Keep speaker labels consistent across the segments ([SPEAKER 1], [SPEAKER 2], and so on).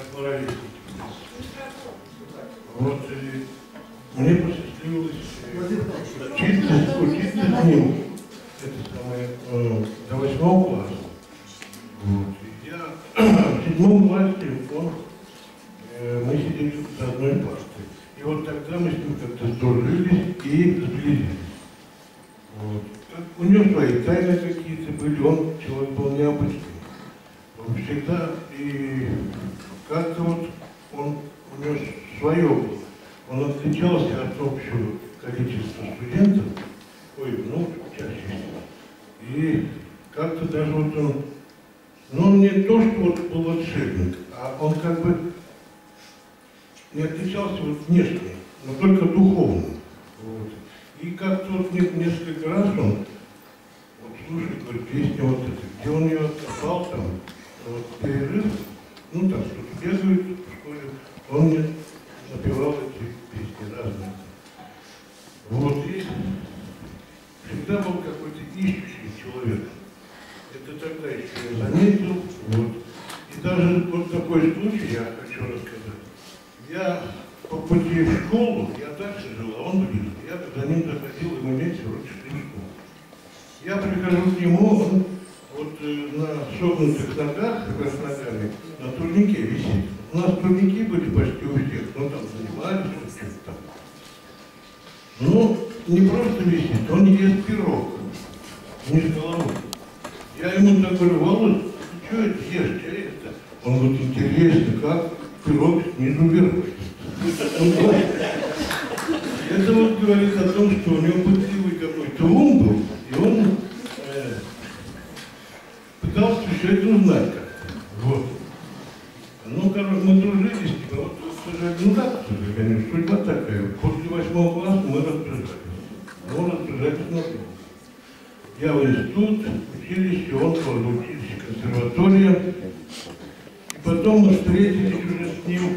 [SPEAKER 1] параллельно. Вот мне посчастливилось учиться с ним до 8 класса. Вот. Я в 7 классе мы сидели за одной партой. И вот тогда мы с ним как-то сдружились и сблизились. Вот. У него свои тайны какие-то были, он человек был необычный. Он всегда и как-то вот он у него свое было. Он отличался от общего количества студентов, учащихся. И как-то даже вот он не то, что вот был волшебник, а он как бы не отличался вот внешне, но только духовно. Вот. И как-то вот несколько раз он слушай, говорит, песня вот эта, где он ее откопал, там, вот, перерыв, там что-то бегает в школе, он мне напевал эти песни разные. Вот, и всегда был какой-то ищущий человек. Это тогда еще я заметил, вот. И даже вот такой случай я хочу рассказать. Я по пути в школу, я дальше жил, а он ближе. Я за ним заходил, и мы вместе вроде шли в школу. Я прихожу к нему, он вот на согнутых ногах, вверх ногами, на турнике висит. У нас турники были почти у всех, там занимались, что-то там. Не просто висит, он ест пирог, не с головой. Я ему так говорю, Володь, ты что это ешь, что это? Он говорит, интересно, как пирог снизу вверх. Это вот говорит о том, что у него пытливый какой-то ум был, и он пытался все это узнать как-то. Вот. Мы дружили с ним, вот, к сожалению, судьба такая. После 8 класса мы разбежались. Он разбежались на то. Я в институт, училище, он тоже училище, консерватория. И потом мы встретились уже с ним.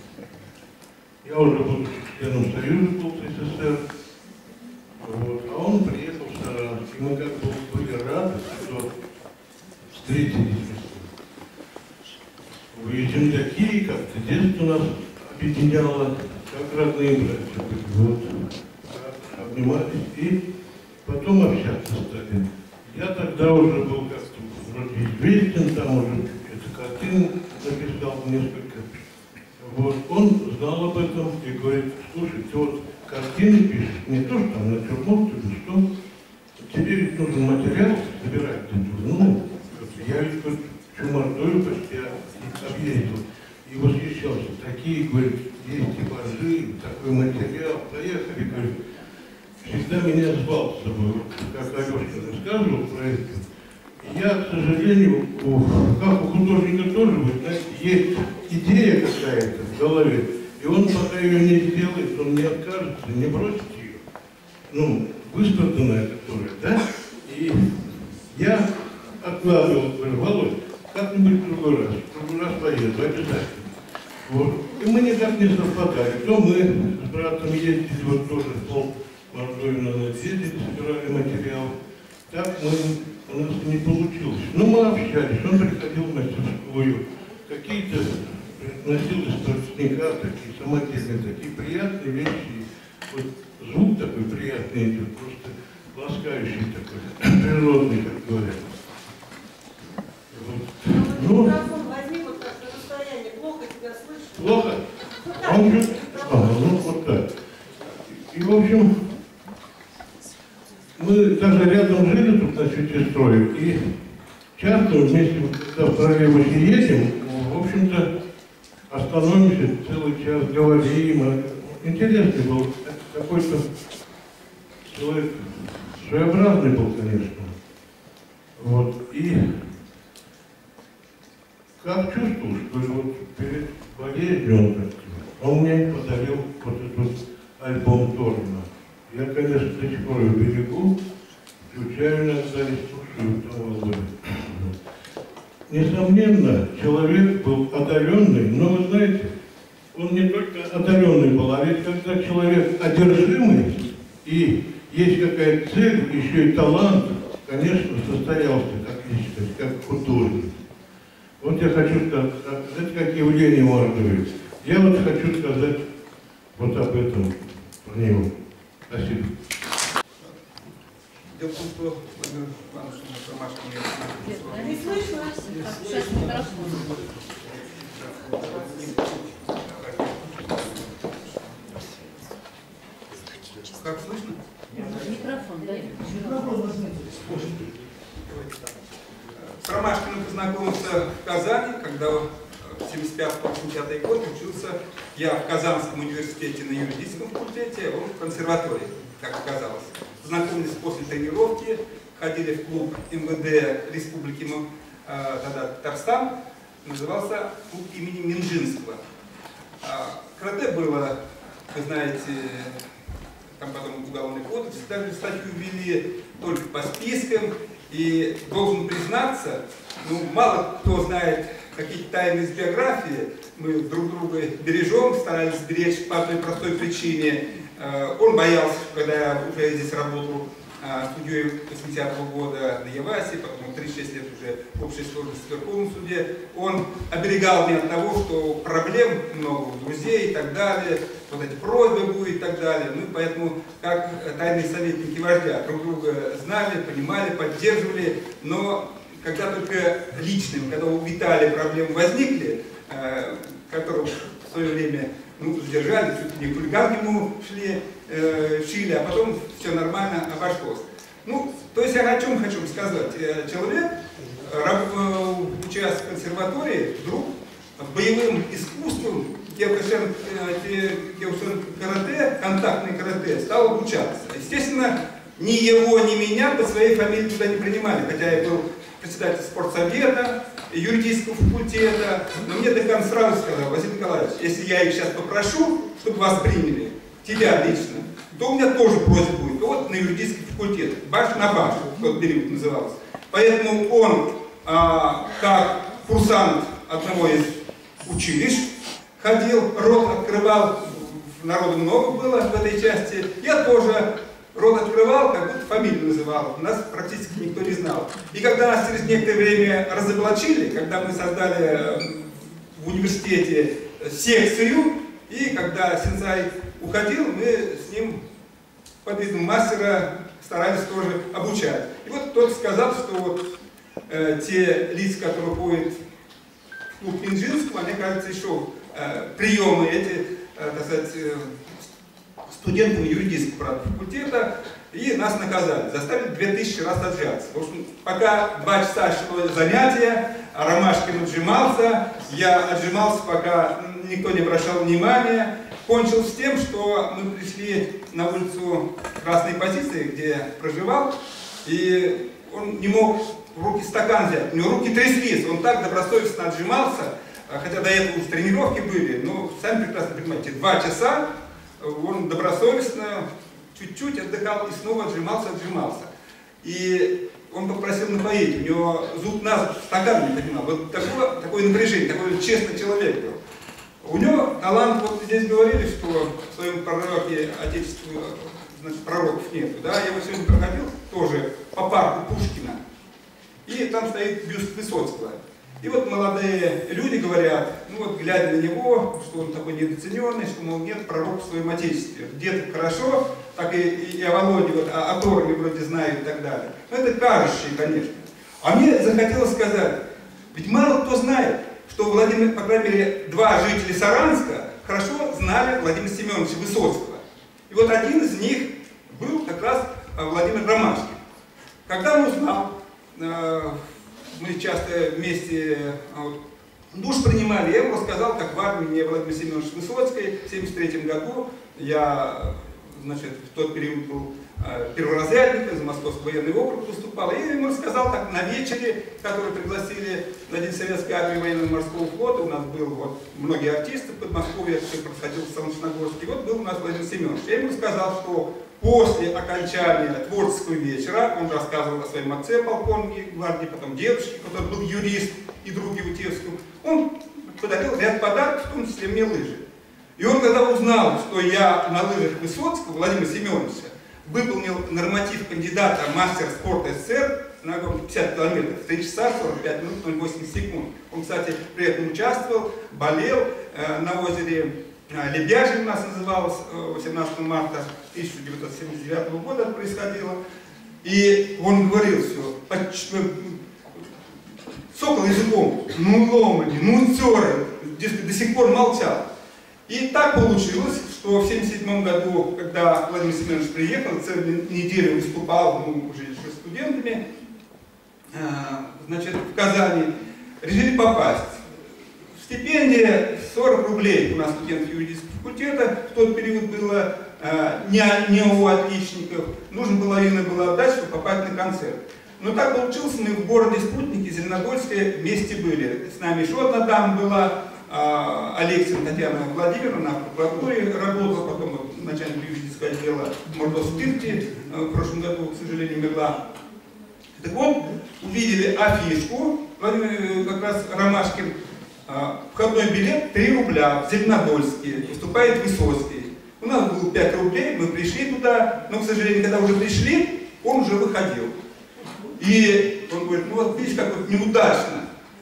[SPEAKER 1] Я уже был членом Союза СССР. Вот. А он приехал в Саранск. И мы как бы были рады, что встретились. И земляки, как-то детство нас объединяло, как родные братья. Вот. Обнимались и потом общаться стали. Я тогда уже был как-то вроде известен, там уже эту картину написал несколько. Вот. Он знал об этом и говорит, слушай, ты вот картины пишешь, не то, что там натюрморт или что, тебе ведь нужен материал собирать. Я ведь всю Мордовию почти объездил и восхищался. Такие, говорит, есть типажи, такой материал, поехали, говорит. Всегда меня звал с собой, как Алешка рассказывал про это. И я, к сожалению, как у художника тоже, вы знаете, есть идея какая-то в голове, и он пока ее не сделает, он не откажется, не бросит ее. Выстраданная которая, да? И я откладывал, говорю, Володь, как-нибудь в другой раз поеду, обязательно. Вот. И мы никак не совпадали. То мы с братом ездили, вот тоже в Мордовию надо ездить, собирали материал. Так у нас не получилось. Мы общались, он приходил в мастерскую, какие-то носил из тростника, такие самодельные, такие приятные вещи. Вот звук такой приятный идет, просто ласкающий такой, природный, как говорят. Вот.
[SPEAKER 2] Возьми вот так на расстояние, плохо тебя слышно.
[SPEAKER 1] Плохо? Вот так. И в общем, мы даже рядом жили тут на Святестрое, и часто вместе, когда в троллейбусе едем, в общем-то, остановимся, целый час говорим. Интересный был, какой-то человек, своеобразный был, конечно. Вот, и как чувствовал, что вот перед болезнью он мне подарил вот этот альбом Торна. Я, конечно, до сих пор его берегу, включаю иногда и слушаю того Володю. Несомненно, человек был одаренный, но вы знаете, он не только одаренный был, а ведь когда человек одержимый и есть какая-то цель, еще и талант, конечно, состоялся как личность, как художник. Вот я хочу сказать, как явление можно говорить. Я вот хочу сказать вот об этом про него. Спасибо.
[SPEAKER 3] Дело в том, что Владимир Иванович Ромашкин
[SPEAKER 2] Не слышно?
[SPEAKER 4] Сейчас микрофон.
[SPEAKER 3] Как слышно?
[SPEAKER 4] Микрофон, да?
[SPEAKER 3] С Ромашкиным познакомился в Казани, когда в 75-85 год учился я в Казанском университете на юридическом факультете, он в консерватории, как оказалось. Познакомились после тренировки, ходили в клуб МВД Республики тогда Татарстан, назывался клуб имени Минжинского. Карате было, вы знаете, там потом уголовный кодекс, даже статью ввели только по спискам, и должен признаться, ну, мало кто знает какие-то тайны из биографии, мы друг друга бережем, старались беречь по одной простой причине. Он боялся, когда я уже здесь работал судьей 80-го года на Явасе, потом 36 лет уже в общей сложности в Верховном суде. Он оберегал меня от того, что проблем много у друзей и так далее, вот эти просьбы будут и так далее. Ну, поэтому, как тайные советники вождя, друг друга знали, понимали, поддерживали, но когда только личным, когда у Виталия проблемы возникли, которые в свое время задержали, чуть ли не хулиганки ему шили, а потом все нормально обошлось. Ну, то есть я о чем хочу сказать. Человек, участвуя в консерватории, вдруг боевым искусством, карате, контактный карате, стал обучаться. Естественно, ни его, ни меня по своей фамилии туда не принимали, хотя я был председатель спортсовета, юридического факультета, но мне декан сразу сказал: Василий Николаевич, если я их сейчас попрошу, чтобы вас приняли, тебя лично, то у меня тоже просьба будет, вот на юридический факультет, баш на баш, в тот период назывался. Поэтому он, как курсант одного из училищ, ходил, рот открывал, народу много было в этой части, я тоже рот открывал, как будто фамилию называл, нас практически никто не знал. И когда нас через некоторое время разоблачили, когда мы создали в университете секцию, и когда сенсей уходил, мы с ним под видом мастера старались тоже обучать. И вот кто-то сказал, что вот те лица, которые ходят в клуб Минжинского, мне кажется, еще приемы эти, так сказать, студентам юридического факультета, и нас наказали, заставили 2000 раз отжаться. В общем, пока 2 часа шло занятие, Ромашкин отжимался, я отжимался, пока никто не обращал внимания. Кончилось тем, что мы пришли на улицу Красной Позиции, где я проживал, и он не мог в руки стакан взять, у него руки тряслись, он так добросовестно отжимался, хотя до этого уже тренировки были, но сами прекрасно понимаете, 2 часа он добросовестно чуть-чуть отдыхал и снова отжимался. И он попросил напоить, у него зуб на зуб стакан не понимал. Вот такое напряжение, такой честный человек был. У него талант, вот здесь говорили, что в своем пророке отечеству, значит, пророков нету. Да? Я вот сегодня проходил тоже по парку Пушкина, и там стоит бюст Высоцкого. И вот молодые люди говорят, ну вот глядя на него, что он такой недооцененный, что, мол, нет пророка в своем отечестве. Где-то хорошо, так и о Володе, вот, о Торе вроде знают и так далее. Но это кажущее, конечно. А мне захотелось сказать, ведь мало кто знает, что Владимир, по крайней мере, 2 жителя Саранска хорошо знали Владимира Семеновича Высоцкого. И вот один из них был как раз Владимир Ромашкин. Когда он узнал, мы часто вместе душ принимали, я ему рассказал, как в армии Владимир Семенович Высоцкий в 1973 году, я, значит, в тот период был перворазрядником, за Московский военный округ выступал, и я ему рассказал так на вечере, который пригласили на День Советской армии военно-морского флота, у нас был вот многие артисты в Подмосковье, все происходило в Солнечногорске, вот был у нас Владимир Семенович. Я ему сказал, что после окончания творческого вечера, он рассказывал о своем отце, полковнике гвардии, потом дедушке, который был юрист и друг его Тевского, он подарил ряд подарков, в том числе мне лыжи. И он, когда узнал, что я на лыжах Высоцкого, Владимира Семеновича, выполнил норматив кандидата в мастер спорта СССР, на 50 километров, 3 часа 45 минут 08 секунд. Он, кстати, при этом участвовал, болел на озере Лебяжий, у нас называлось, 18 марта 1979 года это происходило. И он говорил все, цокал языком, ну ломани, ну церы, до сих пор молчал. И так получилось, что в 1977 году, когда Владимир Семенович приехал, целую неделю выступал, ну, уже с студентами, значит, в Казани, решили попасть. Стипендия 40 рублей у нас студентов юридического факультета, в тот период было не у отличников, нужно было отдать, чтобы попасть на концерт. Но так получилось, мы в городе Спутнике, Зеленодольске вместе были. С нами еще одна дама была, Алексин Татьяна Владимировна, в прокуратуре работала, потом начальник юридического отдела Мордовской в прошлом году, к сожалению, умерла. Так вот, увидели афишку, как раз Ромашкин, входной билет 3 рубля в Зеленодольске, выступает Высоцкий. У нас было 5 рублей, мы пришли туда, но, к сожалению, когда уже пришли, он уже выходил. И он говорит, ну вот видишь, как вот неудачно.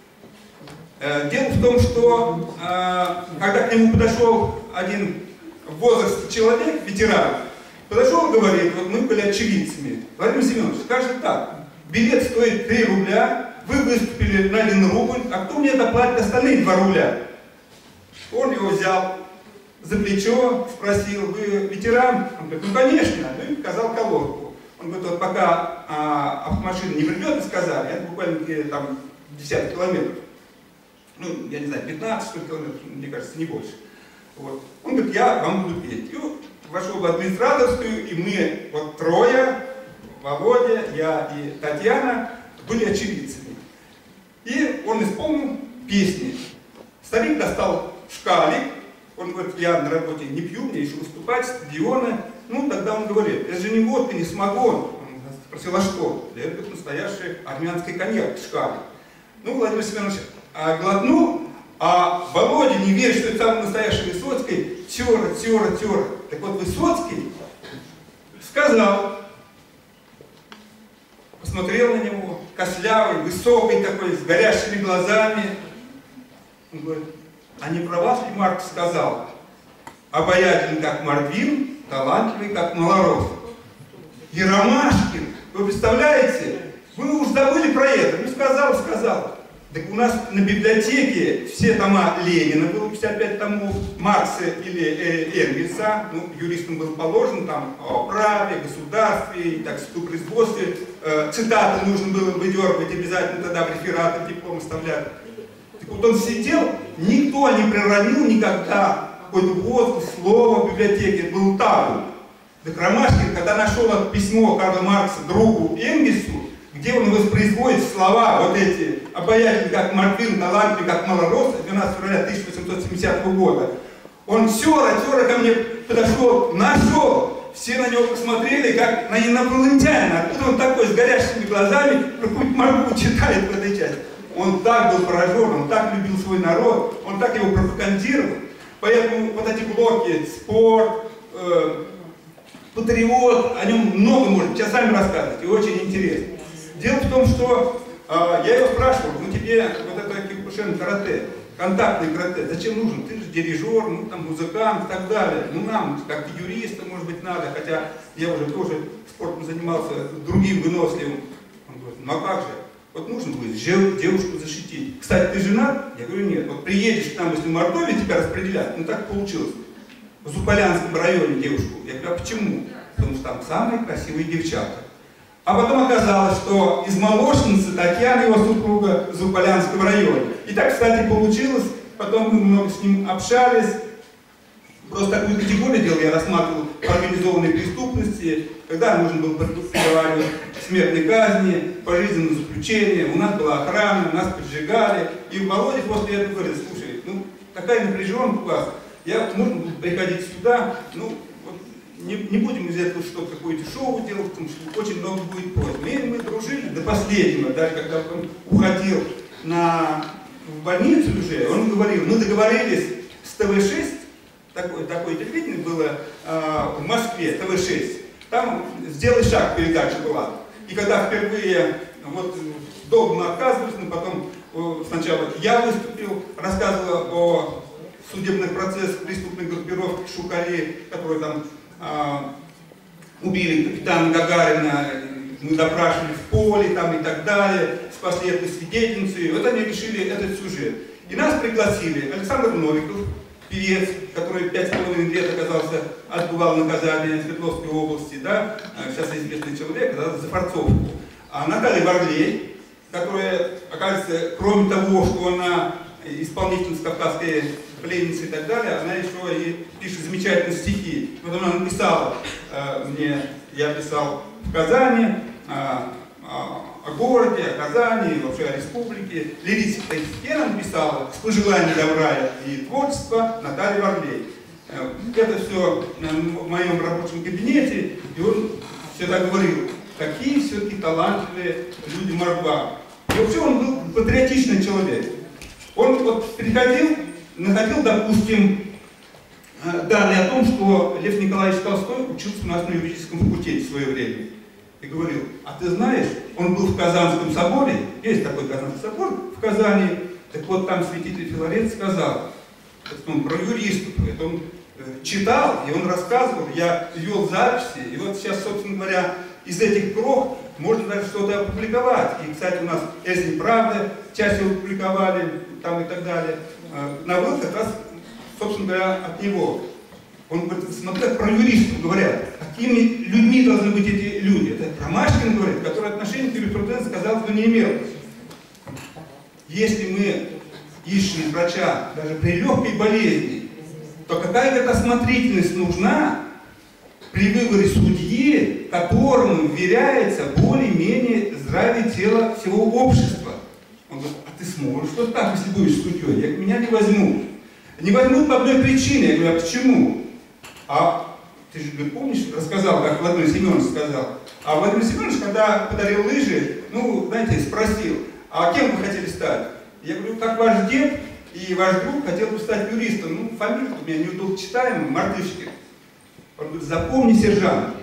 [SPEAKER 3] Дело в том, что когда к нему подошел один в возрасте человек, ветеран, подошел и говорит, вот мы были очевидцами. Владимир Семенович, скажет так, билет стоит 3 рубля, вы выступили на 1 рубль, а кто мне доплатит остальные 2 рубля? Он его взял за плечо, спросил, вы ветеран? Он говорит, ну конечно, ну и показал колодку. Он говорит, вот пока автомашина не придет, сказали, это буквально там 10 километров. Ну, я не знаю, 15 что ли, километров, мне кажется, не больше. Вот. Он говорит, я вам буду петь. И вошел в администраторскую, и мы, вот трое, Володя, я и Татьяна, были очевидцами. И он исполнил песни. Старик достал шкалик, он говорит, я на работе не пью, мне еще выступать, стадионы. Ну, тогда он говорит, это же не водка, не самогон. Он спросил, а что? Да это настоящий армянский коньяк, шкалик. Ну, Владимир Семенович глотнул, а Володя, не верит, что это самый настоящий Высоцкий, тера. Так вот, Высоцкий сказал, посмотрел на него, костлявый, высокий такой, с горящими глазами. Он говорит, а не про вас ли Марк сказал? Обаятельный, как Мордвин, талантливый, как Малорос. И Ромашкин, вы представляете, вы уж забыли про это, ну сказал. Так у нас на библиотеке все тома Ленина, было 55 томов, Маркса или Энгельса, ну, юристам было положено, там, о праве, государстве, так, судопроизводстве, цитаты нужно было выдергивать обязательно тогда в рефераты, диплом оставлять. Так вот он сидел, никто не проронил никогда какой-то возглас, слово в библиотеке, был табу. Так Ромашкин, когда нашел это письмо Карла Маркса другу Энгельсу, где он воспроизводит слова вот эти, обаятельный, как Мордвин, талантливый, как Малорос, 12 февраля 1870 года, он тера ко мне подошел, нашел, все на него посмотрели, как на инопланетянина, откуда он такой, с горящими глазами, какую-то моргу читает в этой части. Он так был поражен, он так любил свой народ, он так его пропагандировал. Поэтому вот эти блоки, спорт, патриот, о нем много можно часами рассказывать, и очень интересно. Дело в том, что я его спрашивал, ну тебе вот это Киокушин карате, контактный карате, зачем нужен? Ты же дирижер, ну там музыкант и так далее. Ну нам, как юриста, может быть, надо, хотя я уже тоже спортом занимался, другим выносливым. Он говорит, ну а как же? Вот нужно будет девушку защитить. Кстати, ты женат? Я говорю, нет. Вот приедешь к нам, если в Мордовии тебя распределят, ну так получилось. В Зупалянском районе девушку. Я говорю, а почему? Потому что там самые красивые девчата. А потом оказалось, что из молочницы Татьяна, его супруга, в Зупалянском районе. И так, кстати, получилось. Потом мы много с ним общались. Просто такую категорию дел я рассматривал организованной преступности, когда нужно было приговаривать смертной казни, пожизненное заключение. У нас была охрана, нас поджигали. И Володя после этого говорит, слушай, ну такая напряженка у вас, можно будет приходить сюда, ну вот, не будем из этого что-то какое-то шоу делать, потому что очень много будет просьб. Мы дружили до последнего, даже когда он уходил в больницу уже, он говорил, мы договорились с ТВ-6, такое телевидение было в Москве, ТВ-6, там «Сделай шаг» передача была. И когда впервые вот долго мы отказывались, но потом сначала я выступил, рассказывал о судебных процессах преступной группировки Шукари, которые там убили капитана Гагарина, мы допрашивали в поле там и так далее, спасли эту свидетельницу, и вот они решили этот сюжет. И нас пригласили Александр Новиков, певец, который 5,5 лет оказался, отбывал наказание в Свердловской области, да, сейчас известный человек, да, за форцовку. А Наталья Варлей, которая, оказывается, кроме того, что она исполнительница кавказской пленницы и так далее, она еще и пишет замечательные стихи. Вот она написала мне, я писал в Казани, о городе, о Казани, вообще о республике. Лирические стихи она написала с пожеланием добра и творчества Натальи Варлей. Это все в моем рабочем кабинете, и он всегда говорил, какие все-таки талантливые люди Мордва. И вообще он был патриотичный человек. Он вот приходил, находил, допустим, данные о том, что Лев Николаевич Толстой учился у нас на юридическом факультете в свое время. И говорил, а ты знаешь, он был в Казанском соборе, есть такой Казанский собор в Казани, так вот там святитель Филарет сказал, он про юристов, это он читал, и он рассказывал, я вел записи, и вот сейчас, собственно говоря, из этих крох можно даже что-то опубликовать. И, кстати, у нас «Эсни правда», часть его опубликовали, там и так далее. Навел как раз, собственно говоря, от него. Он говорит, смотри, как про юристов говорят, какими людьми должны быть эти люди. Это Ромашкин говорит, который отношение к юриспруденции, казалось бы, не имел. Если мы ищем врача даже при легкой болезни, то какая-то осмотрительность нужна при выборе судьи, которому вверяется более-менее здравие тела всего общества. Он говорит, а ты сможешь что так, если будешь судьей? Я меня не возьму. Не возьмут по одной причине. Я говорю, а почему? А ты же, говорит, помнишь, рассказал, как Владимир Семенович сказал. А Владимир Семенович, когда подарил лыжи, ну, знаете, спросил, а кем вы хотели стать? Я говорю, как ваш дед и ваш друг хотел бы стать юристом. Ну, фамилия у меня неудобочитаемая, Мартышкин. Он говорит, запомни, сержант,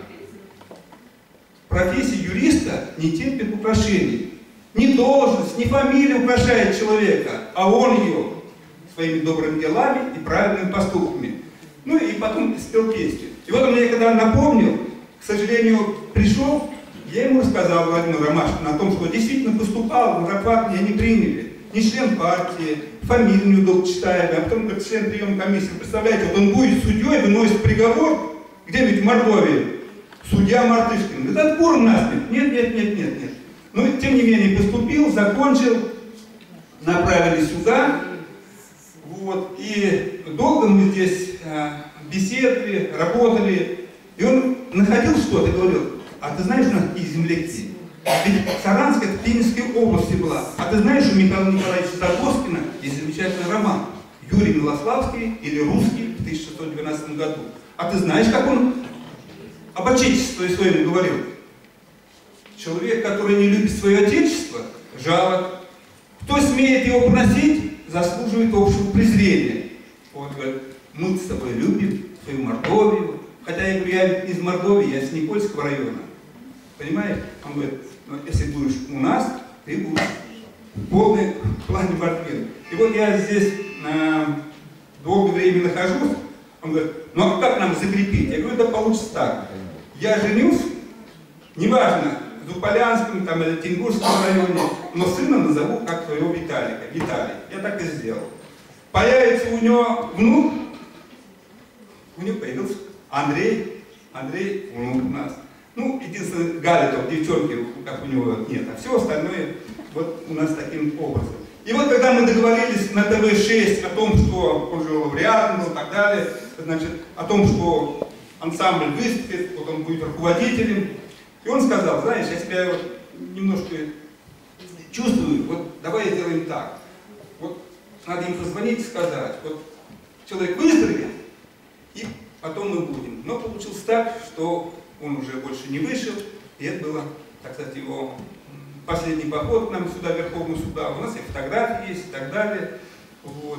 [SPEAKER 3] профессия юриста не терпит украшений. Ни должность, ни фамилия украшает человека, а он ее своими добрыми делами и правильными поступками. Ну и потом спел песню. И вот он мне когда напомнил, к сожалению, пришел, я ему рассказал, Владимиру Ромашкину, о том, что действительно поступал, но зарплату меня не приняли. Не член партии, фамилию неудобно читает, а потом как член приемной комиссии. Представляете, вот он будет судьей, выносит приговор, где-нибудь в Мордовии, судья Мартышкин. Говорит, отбором насмерть. Нет. Но тем не менее поступил, закончил, направили сюда. Вот, и долго мы здесь беседовали, работали. И он находил что-то и говорил, а ты знаешь, у нас какие земляки? Ведь Саранская в Пензенской области была. А ты знаешь, у Михаила Николаевича Загоскина есть замечательный роман «Юрий Милославский» или «Русский» в 1612 году. А ты знаешь, как он об отечестве своем говорил? Человек, который не любит свое отечество, жалок. Кто смеет его поносить, заслуживает общего презрения. Вот, говорит, мы с тобой любим свою Мордовию. Хотя я говорю, я не из Мордовии, я из Никольского района. Понимаете? Он говорит, ну, если будешь у нас, ты будешь в полном плане мордвин. И вот я здесь долгое время нахожусь. Он говорит, ну а как нам закрепить? Я говорю, да получится так. Я женюсь, неважно, в Зуполянском там, или Тенгурском районе, но сына назову как своего Виталия. Я так и сделал. Появится у него внук, у него появился Андрей, внук у нас. Ну, единственное, Галя, там, девчонки, как у него нет, а все остальное вот у нас таким образом. И вот когда мы договорились на ТВ-6 о том, что он же лауреатом был и так далее, значит, о том, что ансамбль выступит, вот он будет руководителем, и он сказал, знаешь, я тебя вот немножко чувствую, вот давай сделаем так. Вот надо им позвонить и сказать, вот человек выздоровеет, и потом мы будем. Но получилось так, что он уже больше не вышел, и это было, так сказать, его последний поход к нам сюда, Верховного суда. У нас и фотографии есть, и так далее. Вот.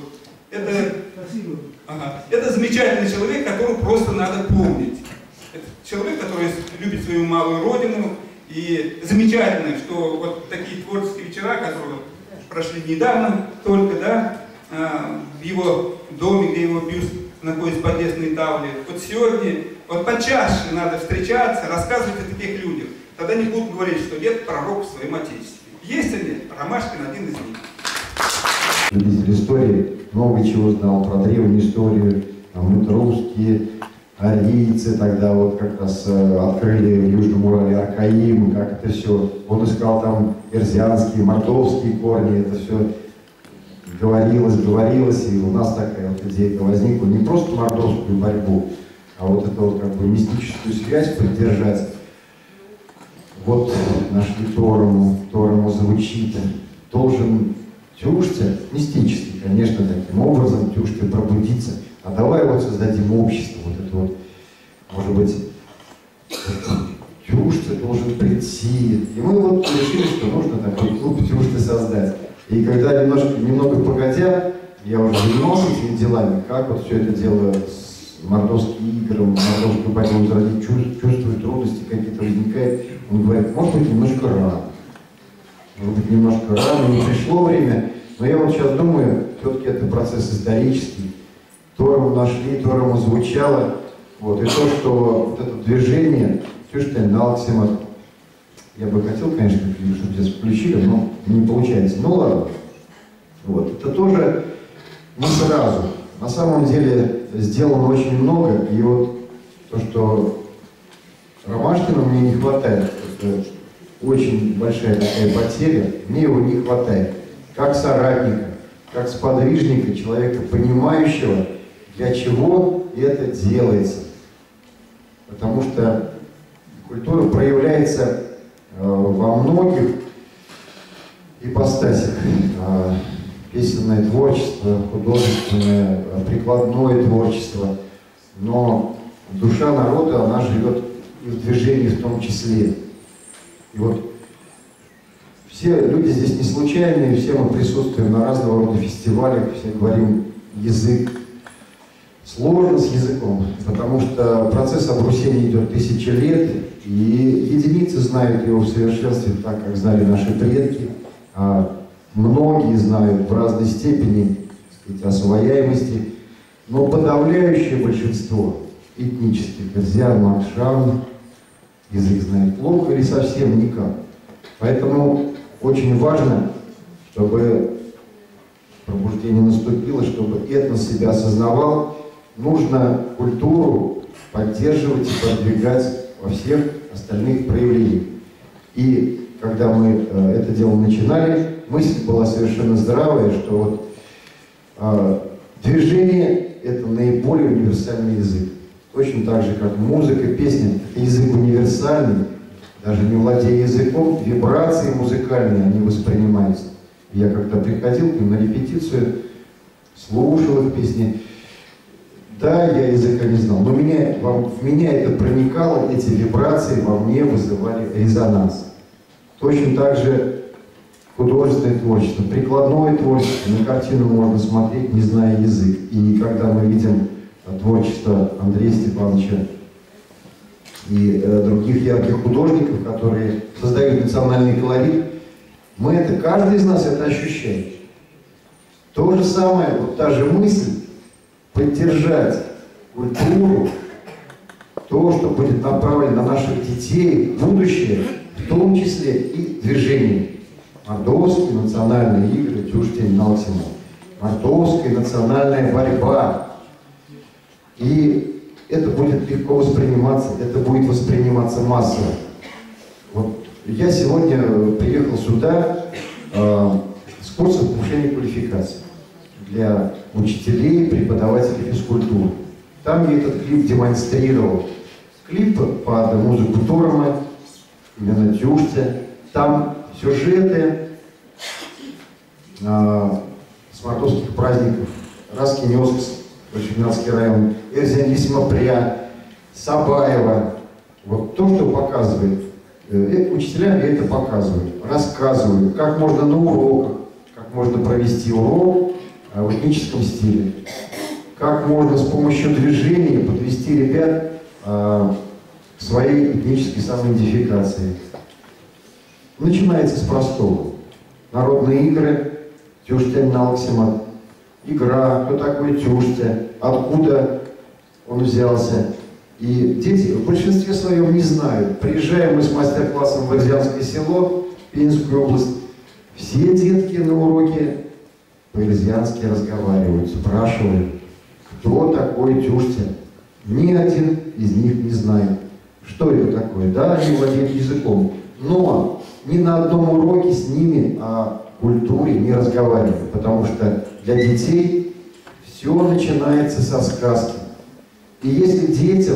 [SPEAKER 3] Это замечательный человек, которого просто надо помнить. Это человек, который любит свою малую родину, И замечательно, что вот такие творческие вечера, которые прошли недавно только, да, в его доме, где его бюст находится в подъездной тавле. Вот сегодня, вот почаще надо встречаться, рассказывать о таких людях. Тогда не будут говорить, что нет пророк в своем отечестве. Есть или нет? Ромашкин один из них.
[SPEAKER 5] Любитель истории много чего знал про древнюю историю. Мы русские, арийцы тогда вот как раз открыли в Южном Урале Аркаим, как это все. Он искал там эрзианские, мордовские корни, это все говорилось, и у нас такая вот идея возникла. Не просто мордовскую борьбу, а вот эту вот как бы мистическую связь поддержать. Вот нашли Торому звучит, должен Тюште, мистически, конечно, таким образом Тюште пробудиться. А давай вот создадим общество, вот это вот, может быть, Тюште должен прийти. И мы вот решили, что нужно такой клуб Тюште создать. И когда немного погодя, я уже занимался этими делами, как вот все это дело с мордовским игром, мордовскую борьбу возродить, чувствует трудности какие-то возникают. Он говорит, может быть, немножко рано. Может быть, немножко рано, не пришло время. Но я вот сейчас думаю, все-таки это процесс исторический. Торому нашли, Торому звучало. Вот. И то, что вот это движение, Тюштен, Налксима, я бы хотел, конечно, чтобы здесь включили, но не получается. Ну ладно. Вот. Это тоже не сразу. На самом деле сделано очень много. И вот то, что Ромашкина мне не хватает, это очень большая такая потеря, мне его не хватает. Как соратника, как сподвижника, человека, понимающего, для чего это делается. Потому что культура проявляется во многих ипостасях. Песенное творчество, художественное, прикладное творчество. Но душа народа, она живет и в движении в том числе. И вот все люди здесь не случайные, все мы присутствуем на разного рода фестивалях, все говорим язык. Сложно с языком, потому что процесс обрусения идет тысячи лет, и единицы знают его в совершенстве так, как знали наши предки, а многие знают в разной степени, так сказать, освояемости, но подавляющее большинство этнических эрзиан, макшан язык знает плохо или совсем никак. Поэтому очень важно, чтобы пробуждение наступило, чтобы этнос себя осознавал. Нужно культуру поддерживать и продвигать во всех остальных проявлениях. И когда мы это дело начинали, мысль была совершенно здравая, что вот движение – это наиболее универсальный язык. Точно так же, как музыка, песня – это язык универсальный. Даже не владея языком, вибрации музыкальные, они воспринимаются. Я когда приходил к ним на репетицию, слушал их песни. Да, я языка не знал, но в меня это проникало, эти вибрации во мне вызывали резонанс. Точно так же художественное творчество, прикладное творчество. На картину можно смотреть, не зная язык. И когда мы видим творчество Андрея Степановича и других ярких художников, которые создают национальный колорит, каждый из нас это ощущает. То же самое, вот та же мысль, поддержать культуру, то, что будет направлено на наших детей, будущее, в том числе и движение. Мордовские национальные игры, Тюштен, Налксима. Мордовская национальная борьба. И это будет легко восприниматься, это будет восприниматься массово. Вот я сегодня приехал сюда с курсом повышения квалификации для учителей, преподавателей физкультуры. Там я этот клип демонстрировал. Клип под музыку Торома, именно Тюште. Там сюжеты с мордовских праздников. Раскинёскс, Шеминский район, Эрзиан Пря, Сабаева. Вот то, что показывает. Учителям я это показываю, рассказываю, как можно на уроках, как можно провести урок в этническом стиле, как можно с помощью движения подвести ребят к своей этнической самоидентификации. Начинается с простого. Народные игры, Тюштель Налксима, игра, кто такой Тюштель, откуда он взялся. И дети в большинстве своем не знают. Приезжаем мы с мастер-классом в Эрзянское село, Пензенскую область. Все детки на уроке по-эрзянски разговаривают, спрашивают, кто такой Тюштель. Ни один из них не знает, что это такое. Да, они владеют языком, но ни на одном уроке с ними о культуре не разговаривают, потому что для детей все начинается со сказки. И если детям,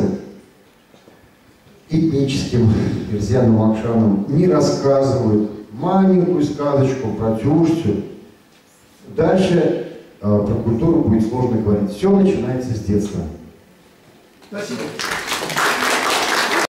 [SPEAKER 5] этническим эрзянам, акшанам, не рассказывают маленькую сказочку про Тюштю, дальше про культуру будет сложно говорить. Все начинается с детства.
[SPEAKER 3] Спасибо.